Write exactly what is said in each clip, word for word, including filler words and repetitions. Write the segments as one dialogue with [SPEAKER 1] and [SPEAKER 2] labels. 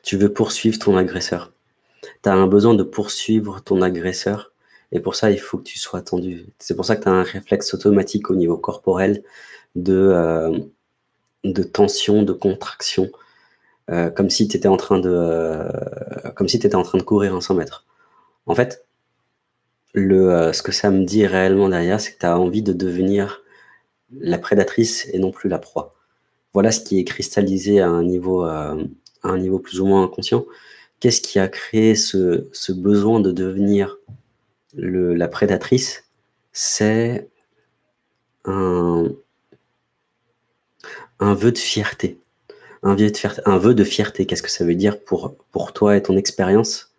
[SPEAKER 1] Tu veux poursuivre ton agresseur. Tu as un besoin de poursuivre ton agresseur et pour ça, il faut que tu sois tendu. C'est pour ça que tu as un réflexe automatique au niveau corporel de, euh, de tension, de contraction, euh, comme si tu étais en train de, euh, comme si tu étais en train de courir un cent mètres. En fait, le, euh, ce que ça me dit réellement derrière, c'est que tu as envie de devenir la prédatrice et non plus la proie. Voilà ce qui est cristallisé à un niveau, euh, à un niveau plus ou moins inconscient. Qu'est-ce qui a créé ce, ce besoin de devenir le, la prédatrice? C'est un, un vœu de fierté. Un vœu de fierté. Un vœu de fierté. Qu'est-ce que ça veut dire pour, pour toi et ton expérience?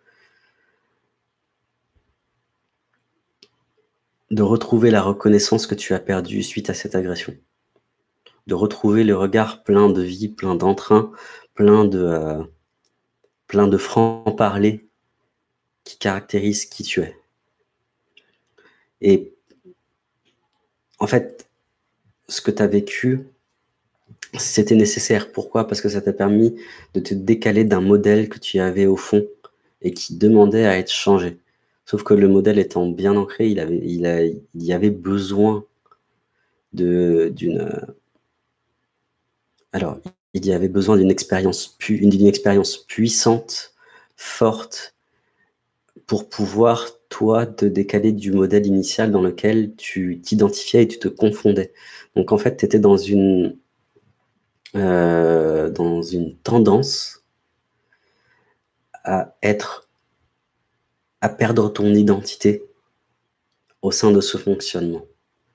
[SPEAKER 1] De retrouver la reconnaissance que tu as perdue suite à cette agression. De retrouver le regard plein de vie, plein d'entrain, plein de, euh, plein de franc-parler qui caractérise qui tu es. Et en fait, ce que tu as vécu, c'était nécessaire. Pourquoi? Parce que ça t'a permis de te décaler d'un modèle que tu avais au fond et qui demandait à être changé. Sauf que le modèle étant bien ancré, il, avait, il, a, il y avait besoin d'une... Alors, il y avait besoin d'une expérience, d'une expérience puissante, forte, pour pouvoir, toi, te décaler du modèle initial dans lequel tu t'identifiais et tu te confondais. Donc, en fait, tu étais dans une, euh, dans une tendance à être, à perdre ton identité au sein de ce fonctionnement.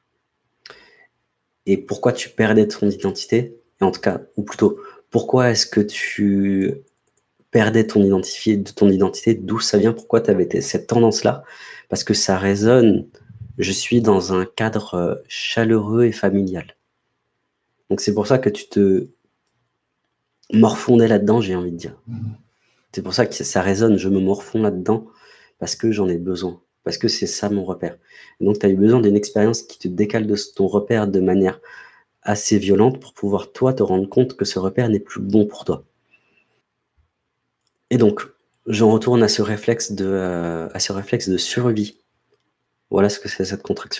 [SPEAKER 1] Et pourquoi tu perdais ton identité? Et en tout cas, ou plutôt, pourquoi est-ce que tu perdais ton identité, ton identité, d'où ça vient, pourquoi tu avais cette tendance-là? Parce que ça résonne, je suis dans un cadre chaleureux et familial. Donc c'est pour ça que tu te morfondais là-dedans, j'ai envie de dire. C'est pour ça que ça résonne, je me morfonds là-dedans, parce que j'en ai besoin, parce que c'est ça mon repère. Et donc tu as eu besoin d'une expérience qui te décale de ton repère de manière assez violente pour pouvoir, toi, te rendre compte que ce repère n'est plus bon pour toi. Et donc, j'en retourne à ce réflexe de, euh, à ce réflexe de survie. Voilà ce que c'est cette contraction.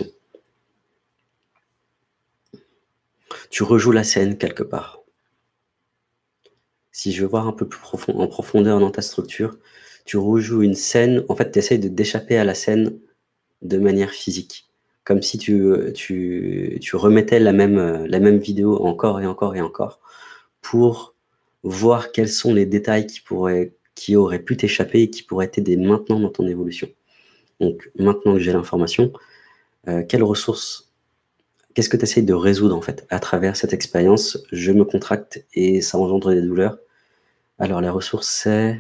[SPEAKER 1] Tu rejoues la scène quelque part. Si je veux voir un peu plus profond, en profondeur dans ta structure, tu rejoues une scène, en fait, tu essayes de d'échapper à la scène de manière physique. Comme si tu, tu, tu remettais la même, la même vidéo encore et encore et encore pour voir quels sont les détails qui, pourraient, qui auraient pu t'échapper et qui pourraient t'aider maintenant dans ton évolution. Donc, maintenant que j'ai l'information, euh, quelles ressources, qu'est-ce que tu essayes de résoudre en fait à travers cette expérience? Je me contracte et ça engendre des douleurs. Alors, les ressources, c'est...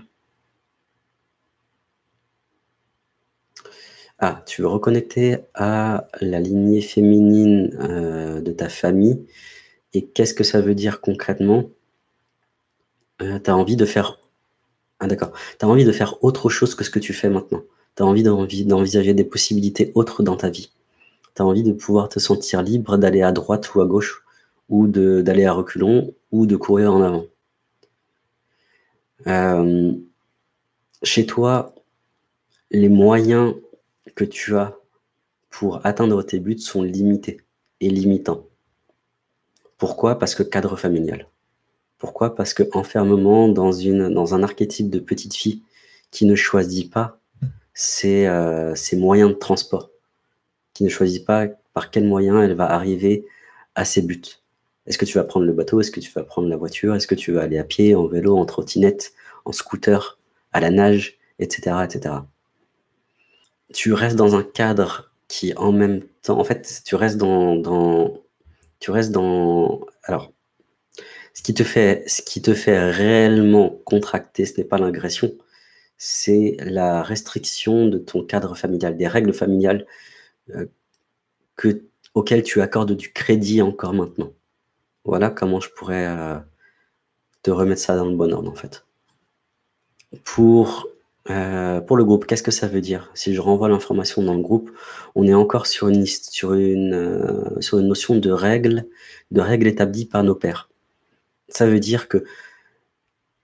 [SPEAKER 1] Ah, tu veux reconnecter à la lignée féminine euh, de ta famille. Et qu'est-ce que ça veut dire concrètement? euh, Tu as envie de faire... Ah d'accord. Tu as envie de faire autre chose que ce que tu fais maintenant. Tu as envie d'envisager des possibilités autres dans ta vie. Tu as envie de pouvoir te sentir libre d'aller à droite ou à gauche, ou d'aller à reculons, ou de courir en avant. Euh, chez toi, les moyens que tu as pour atteindre tes buts sont limités et limitants. Pourquoi? Parce que cadre familial. Pourquoi? Parce que enfermement dans, une, dans un archétype de petite fille qui ne choisit pas ses, euh, ses moyens de transport, qui ne choisit pas par quel moyen elle va arriver à ses buts. Est-ce que tu vas prendre le bateau? Est-ce que tu vas prendre la voiture? Est-ce que tu vas aller à pied, en vélo, en trottinette, en scooter, à la nage, et cetera, et cetera. Tu restes dans un cadre qui, en même temps, en fait, tu restes dans, dans tu restes dans, alors, ce qui te fait, ce qui te fait réellement contracter, ce n'est pas l'agression, c'est la restriction de ton cadre familial, des règles familiales euh, que, auxquelles tu accordes du crédit encore maintenant. Voilà comment je pourrais euh, te remettre ça dans le bon ordre, en fait. Pour, euh, pour le groupe, qu'est-ce que ça veut dire? Si je renvoie l'information dans le groupe, on est encore sur une, sur une, euh, sur une notion de règles, de règles établies par nos pères. Ça veut dire que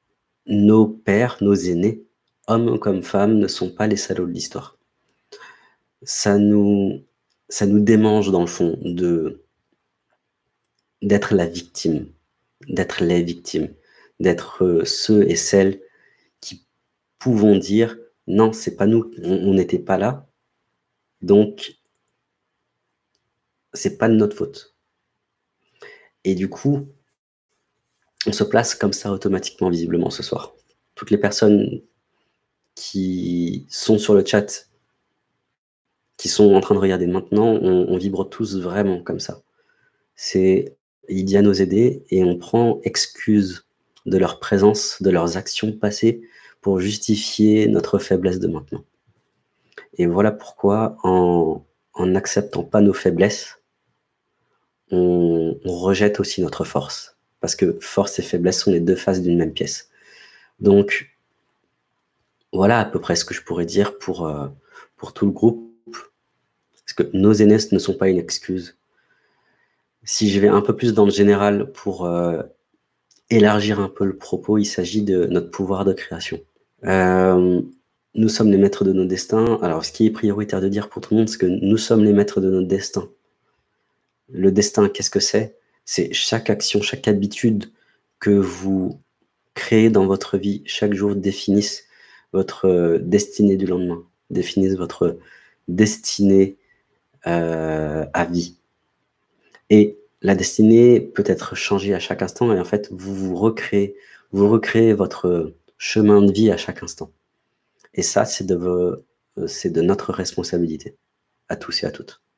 [SPEAKER 1] nos pères, nos aînés, hommes comme femmes, ne sont pas les salauds de l'histoire. Ça nous ça nous démange dans le fond de d'être la victime, d'être les victimes, d'être, heu, ceux et celles qui pouvons dire: «Non, c'est pas nous, on on n'était pas là, donc c'est pas de notre faute». Et du coup, on se place comme ça automatiquement visiblement ce soir. Toutes les personnes qui sont sur le chat, qui sont en train de regarder maintenant, on on vibre tous vraiment comme ça. C'est Lydia nous aider et on prend excuse de leur présence, de leurs actions passées pour justifier notre faiblesse de maintenant. Et voilà pourquoi en en n'acceptant pas nos faiblesses, on on rejette aussi notre force. Parce que force et faiblesse sont les deux faces d'une même pièce. Donc voilà à peu près ce que je pourrais dire pour, heu, pour tout le groupe. Parce que nos aînés ne sont pas une excuse. Si je vais un peu plus dans le général pour, heu, élargir un peu le propos, il s'agit de notre pouvoir de création. Hem, nous sommes les maîtres de nos destins. Alors ce qui est prioritaire de dire pour tout le monde, c'est que nous sommes les maîtres de notre destin. Le destin, qu'est-ce que c'est? C'est chaque action, chaque habitude que vous créez dans votre vie, chaque jour définissent votre, heu, destinée du lendemain, définissent votre destinée, heu, à vie. Et la destinée peut être changée à chaque instant et en fait, vous vous recréez vous recréez votre chemin de vie à chaque instant. Et ça, c'est de vo heu, c'est de notre responsabilité, à tous et à toutes.